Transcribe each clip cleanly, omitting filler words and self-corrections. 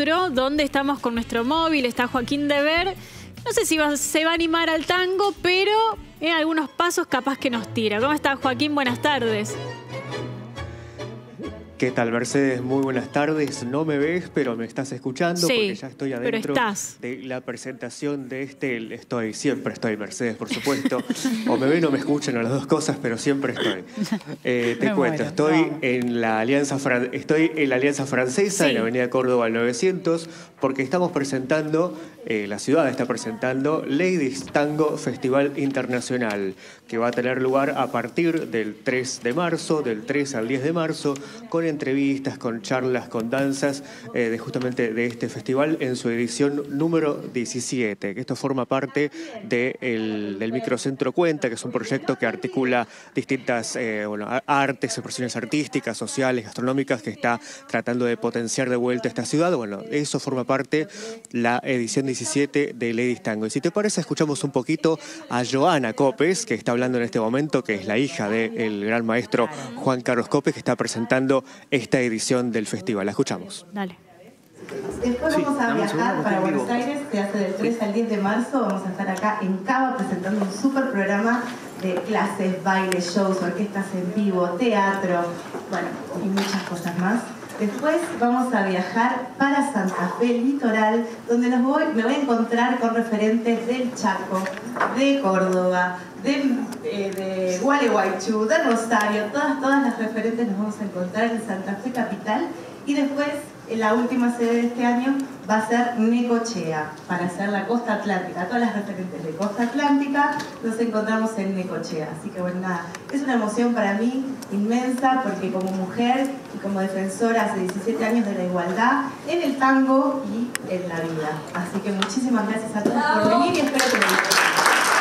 Maestro, donde estamos con nuestro móvil. Está Joaquín Dever. No sé si se va a animar al tango, pero en algunos pasos capaz que nos tira. ¿Cómo estás, Joaquín? Buenas tardes. ¿Qué tal, Mercedes? Muy buenas tardes. No me ves, pero me estás escuchando, sí, porque ya estoy adentro de la presentación de siempre estoy, Mercedes, por supuesto. O me ven o me escuchan, o las dos cosas, pero siempre estoy. Te cuento, estoy en la Alianza Francesa, en la Avenida Córdoba al 900, porque estamos presentando, la ciudad está presentando Ladies Tango Festival Internacional, que va a tener lugar a partir del 3 de marzo, del 3 al 10 de marzo, con entrevistas, con charlas, con danzas, justamente de este festival en su edición número 17, que esto forma parte del Microcentro Cuenta, que es un proyecto que articula distintas artes, expresiones artísticas, sociales, gastronómicas, que está tratando de potenciar de vuelta esta ciudad. Bueno, eso forma parte la edición 17 de Ladies Tango. Y si te parece, escuchamos un poquito a Joana Copes, que está hablando en este momento, que es la hija del gran maestro Juan Carlos Copes, que está presentando esta edición del festival. La escuchamos. Dale. Después vamos a viajar para Buenos Aires, se hace del 3 al 10 de marzo. Vamos a estar acá en Cava presentando un súper programa de clases, bailes, shows, orquestas en vivo, teatro, bueno, y muchas cosas más. Después vamos a viajar para Santa Fe, litoral, donde me voy a encontrar con referentes del Chaco, de Córdoba, de Gualeguaychú, de Rosario. Todas las referentes nos vamos a encontrar en Santa Fe capital. Y después, la última sede de este año va a ser Necochea, para hacer la costa atlántica. Todas las referentes de costa atlántica nos encontramos en Necochea. Así que bueno, nada, es una emoción para mí inmensa, porque como mujer y como defensora hace 17 años de la igualdad en el tango y en la vida. Así que muchísimas gracias a todos por venir y espero que lo disfruten.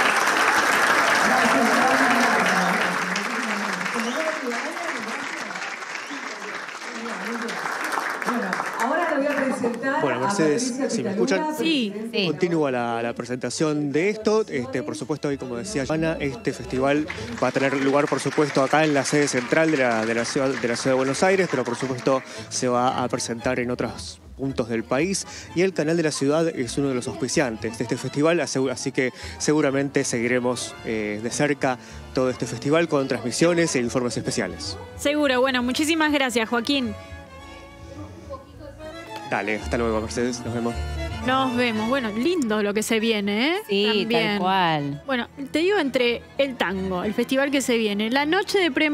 Ahora le voy a presentar. Bueno, Mercedes, si me escuchan, sí. Continúa la presentación de esto. Por supuesto, hoy, como decía Joana, este festival va a tener lugar, por supuesto, acá en la sede central de la ciudad de Buenos Aires, pero por supuesto se va a presentar en otros puntos del país, y el Canal de la Ciudad es uno de los auspiciantes de este festival, así que seguramente seguiremos de cerca todo este festival con transmisiones e informes especiales. Seguro. Bueno, muchísimas gracias, Joaquín. Dale, hasta luego, Mercedes, nos vemos. Nos vemos. Bueno, lindo lo que se viene, ¿eh? Sí, también. tal cual. Bueno, te digo, entre el tango, el festival que se viene, la noche de premios